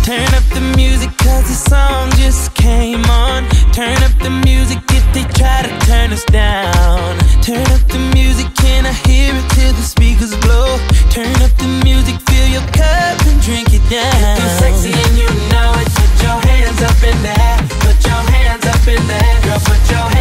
Turn up the music cause the song just came on. Turn up the music if they try to turn us down. Turn up the music, can I hear it till the speakers blow? Turn up the music, fill your cup and drink it down. If you're sexy and you know it, put your hands up in the air. Put your hands up in the air. Girl, put your hands